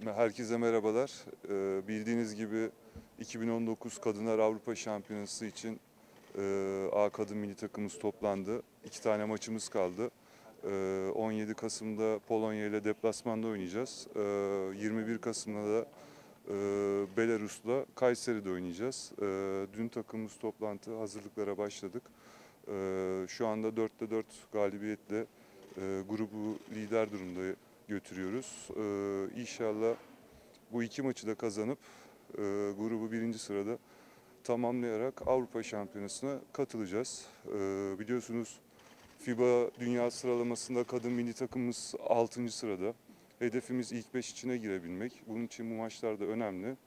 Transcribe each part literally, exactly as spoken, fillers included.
Herkese merhabalar. Ee, bildiğiniz gibi iki bin on dokuz Kadınlar Avrupa Şampiyonası için e, A kadın milli takımımız toplandı. İki tane maçımız kaldı. Ee, on yedi Kasım'da Polonya ile deplasmanda oynayacağız. Ee, yirmi bir Kasım'da da e, Belarus'la Kayseri'de oynayacağız. Ee, dün takımımız toplantı, hazırlıklara başladık. Ee, şu anda dörtte dört galibiyetle e, grubu lider durumda götürüyoruz. Ee, İnşallah bu iki maçı da kazanıp e, grubu birinci sırada tamamlayarak Avrupa Şampiyonası'na katılacağız. E, biliyorsunuz FIBA Dünya Sıralaması'nda kadın milli takımımız altıncı sırada. Hedefimiz ilk beş içine girebilmek. Bunun için bu maçlar da önemli.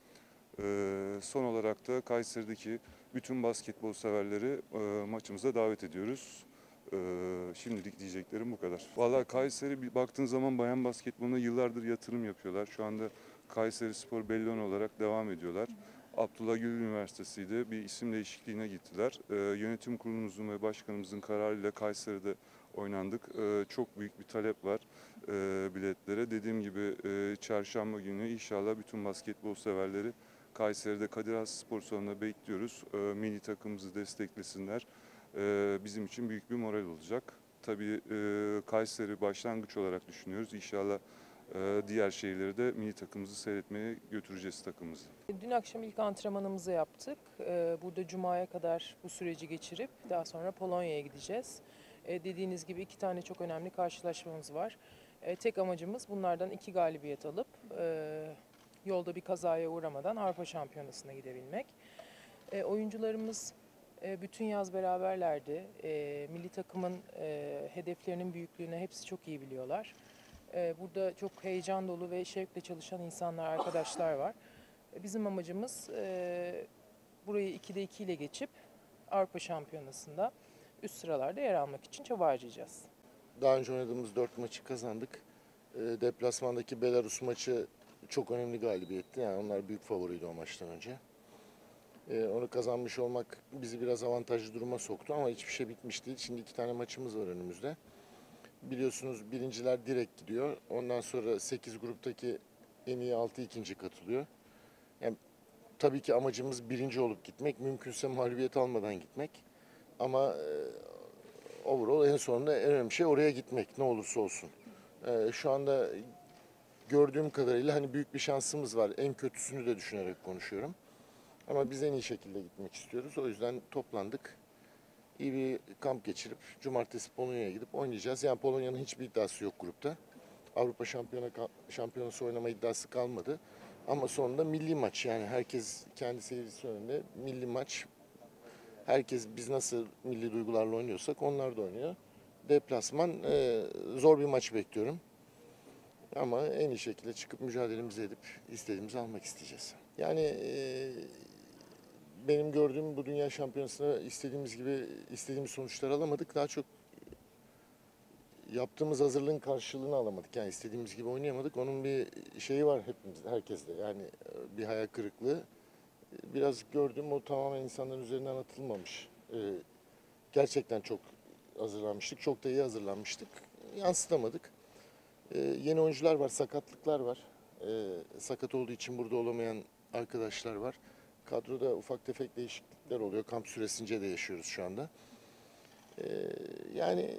E, son olarak da Kayseri'deki bütün basketbol severleri e, maçımıza davet ediyoruz. Ee, şimdilik diyeceklerim bu kadar. Vallahi Kayseri bir baktığın zaman bayan basketboluna yıllardır yatırım yapıyorlar. Şu anda Kayseri Spor Bellon olarak devam ediyorlar. Abdullah Gül Üniversitesi'de bir isim değişikliğine gittiler. Ee, yönetim kurulumuzun ve başkanımızın kararıyla Kayseri'de oynandık. Ee, çok büyük bir talep var e, biletlere. Dediğim gibi e, çarşamba günü inşallah bütün basketbol severleri Kayseri'de Kadir Has Spor Salonu'na bekliyoruz. E, milli takımımızı desteklesinler. E, bizim için büyük bir moral olacak. Tabii e, Kayseri başlangıç olarak düşünüyoruz. İnşallah e, diğer şehirleri de milli takımımızı seyretmeye götüreceğiz takımımızı. Dün akşam ilk antrenmanımızı yaptık. Ee, Burada Cuma'ya kadar bu süreci geçirip daha sonra Polonya'ya gideceğiz. Ee, Dediğiniz gibi iki tane çok önemli karşılaşmamız var. Ee, Tek amacımız bunlardan iki galibiyet alıp e, yolda bir kazaya uğramadan Avrupa Şampiyonası'na gidebilmek. E, Oyuncularımız e, bütün yaz beraberlerdi. E, Milli takımın e, hedeflerinin büyüklüğünü hepsi çok iyi biliyorlar. E, Burada çok heyecan dolu ve şevkle çalışan insanlar, arkadaşlar var. Bizim amacımız e, burayı ikide iki ile geçip Avrupa Şampiyonası'nda üst sıralarda yer almak için çaba harcayacağız. Daha önce oynadığımız dört maçı kazandık. E, deplasmandaki Belarus maçı çok önemli galibiyetti. Yani onlar büyük favoriydi o maçtan önce. E, onu kazanmış olmak bizi biraz avantajlı duruma soktu ama hiçbir şey bitmiş değil. Şimdi iki tane maçımız var önümüzde. Biliyorsunuz birinciler direkt gidiyor. Ondan sonra sekiz gruptaki en iyi altı ikinci katılıyor. Yani tabii ki amacımız birinci olup gitmek. Mümkünse mağlubiyet almadan gitmek. Ama e, overall en sonunda en önemli şey oraya gitmek ne olursa olsun. E, şu anda gördüğüm kadarıyla hani büyük bir şansımız var. En kötüsünü de düşünerek konuşuyorum. Ama biz en iyi şekilde gitmek istiyoruz. O yüzden toplandık. İyi bir kamp geçirip cumartesi Polonya'ya gidip oynayacağız. Yani Polonya'nın hiçbir iddiası yok grupta. Avrupa Şampiyona, Şampiyonası oynama iddiası kalmadı. Ama sonunda milli maç, yani herkes kendi seyircisi önünde milli maç. Herkes biz nasıl milli duygularla oynuyorsak onlar da oynuyor. Deplasman, e, zor bir maç bekliyorum. Ama en iyi şekilde çıkıp mücadelemizi edip istediğimizi almak isteyeceğiz. Yani e, benim gördüğüm bu dünya şampiyonasında istediğimiz gibi istediğimiz sonuçları alamadık. Daha çok yaptığımız hazırlığın karşılığını alamadık. Yani istediğimiz gibi oynayamadık. Onun bir şeyi var hepimiz, herkeste. Yani bir hayal kırıklığı. Biraz gördüğüm o tamamen insanların üzerinden atılmamış. Ee, gerçekten çok hazırlanmıştık. Çok da iyi hazırlanmıştık. Yansıtamadık. Ee, yeni oyuncular var, sakatlıklar var. Ee, sakat olduğu için burada olamayan arkadaşlar var. Kadroda ufak tefek değişiklikler oluyor. Kamp süresince de yaşıyoruz şu anda. Ee, yani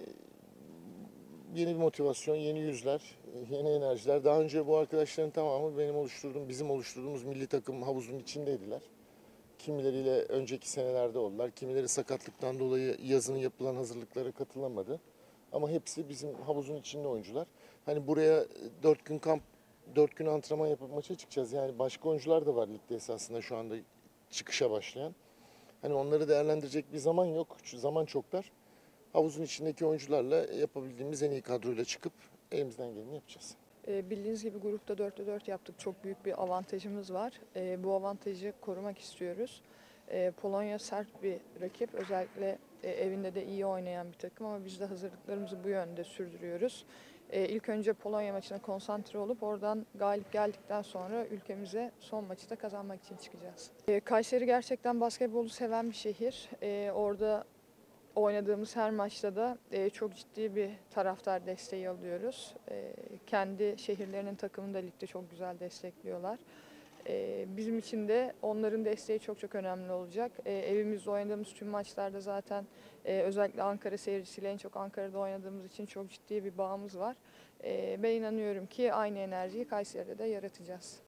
yeni bir motivasyon, yeni yüzler, yeni enerjiler. Daha önce bu arkadaşların tamamı benim oluşturduğum, bizim oluşturduğumuz milli takım havuzunun içindeydiler. Kimileriyle önceki senelerde oldular. Kimileri sakatlıktan dolayı yazın yapılan hazırlıklara katılamadı. Ama hepsi bizim havuzun içinde oyuncular. Hani buraya dört gün kamp, dört gün antrenman yapıp maça çıkacağız. Yani başka oyuncular da var ligde esasında şu anda çıkışa başlayan. Hani onları değerlendirecek bir zaman yok. Zaman çok dar. Havuzun içindeki oyuncularla yapabildiğimiz en iyi kadroyla çıkıp elimizden geleni yapacağız. E, bildiğiniz gibi grupta dörtte dört yaptık. Çok büyük bir avantajımız var. E, bu avantajı korumak istiyoruz. E, Polonya sert bir rakip. Özellikle e, evinde de iyi oynayan bir takım ama biz de hazırlıklarımızı bu yönde sürdürüyoruz. E, ilk önce Polonya maçına konsantre olup oradan galip geldikten sonra ülkemize son maçı da kazanmak için çıkacağız. E, Kayseri gerçekten basketbolu seven bir şehir. E, orada oynadığımız her maçta da e, çok ciddi bir taraftar desteği alıyoruz. E, kendi şehirlerinin takımını da ligde çok güzel destekliyorlar. E, bizim için de onların desteği çok çok önemli olacak. E, evimizde oynadığımız tüm maçlarda zaten e, özellikle Ankara seyircisiyle en çok Ankara'da oynadığımız için çok ciddi bir bağımız var. E, ben inanıyorum ki aynı enerjiyi Kayseri'de de yaratacağız.